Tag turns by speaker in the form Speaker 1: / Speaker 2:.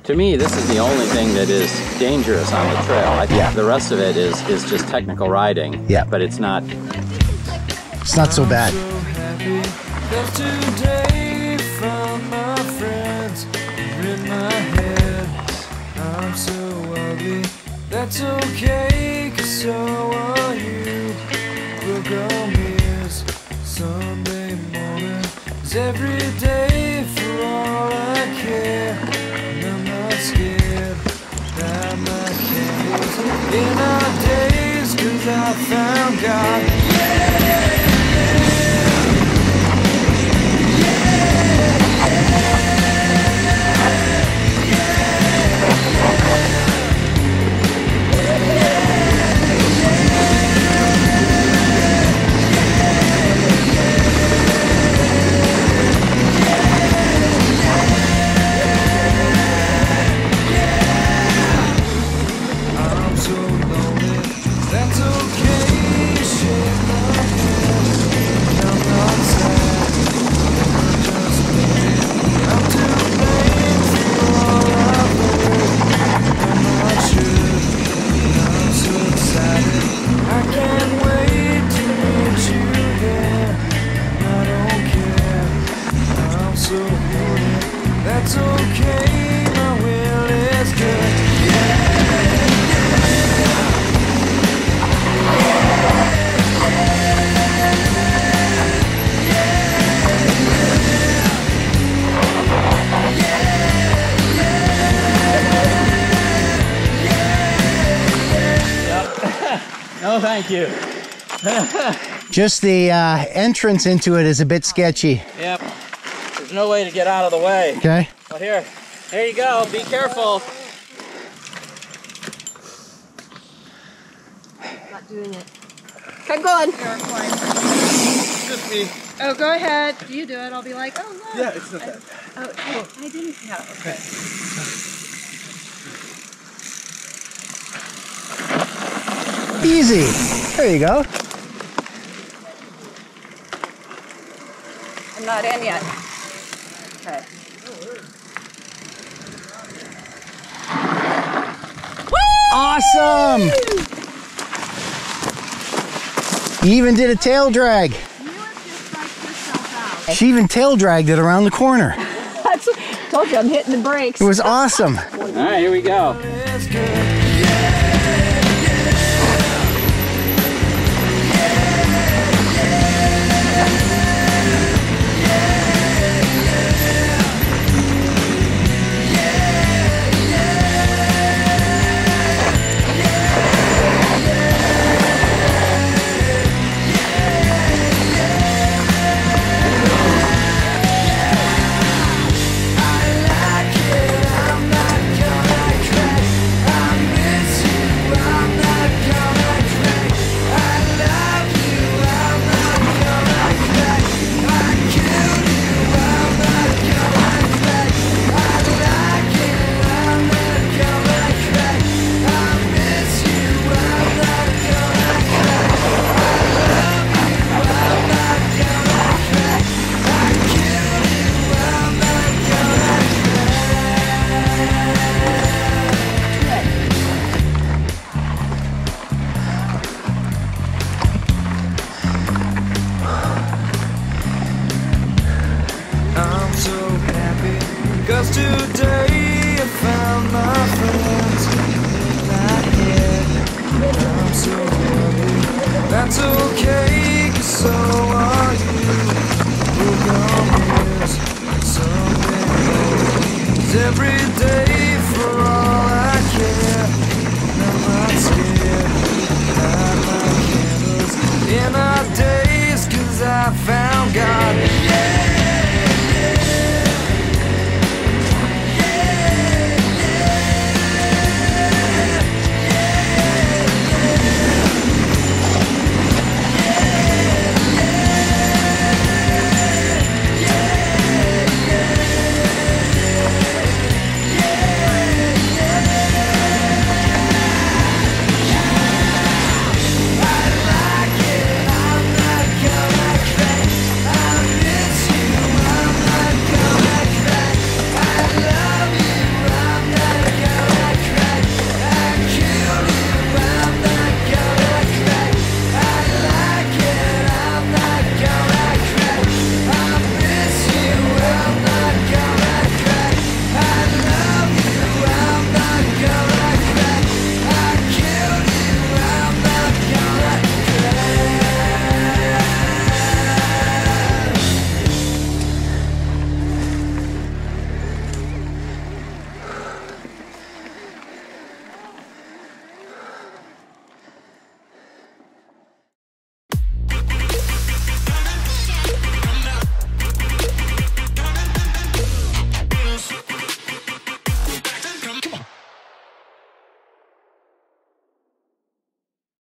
Speaker 1: To me, this is the only thing that is dangerous on the trail. I think the rest of it is just technical riding.
Speaker 2: Yeah.
Speaker 1: But it's not
Speaker 2: so bad.
Speaker 3: That's okay, 'cause so are you. We'll go miss Sunday morning. 'Cause every day for all I care. And I'm not scared. Light my candles in our days, 'cause I found God. That's okay, my will is good.
Speaker 1: No, thank you.
Speaker 2: Just the entrance into it is a bit sketchy.
Speaker 1: Yep. There's no way to get out of the way.
Speaker 2: Okay.
Speaker 1: Well, here you go. Be careful.
Speaker 4: Not doing it. Keep going.
Speaker 3: Just me.
Speaker 4: Oh, go ahead. You do it. I'll be like, oh, look.
Speaker 3: Yeah, it's not bad.
Speaker 4: Oh, I didn't. Yeah, okay.
Speaker 2: Easy. There you go.
Speaker 4: I'm not in yet. Okay.
Speaker 2: Awesome. You even did a tail drag.
Speaker 4: You have just psyched yourself out.
Speaker 2: She even tail dragged it around the corner.
Speaker 4: Told you I'm hitting the brakes.
Speaker 2: It was awesome.
Speaker 1: All right, here we go.
Speaker 3: Cause today I found my friends in my head. I'm so happy. That's okay, 'cause so are you. We're gonna miss Sunday mornings every day for all I care. And I'm not scared. Light my candles in our days, 'cause I found God. Yeah!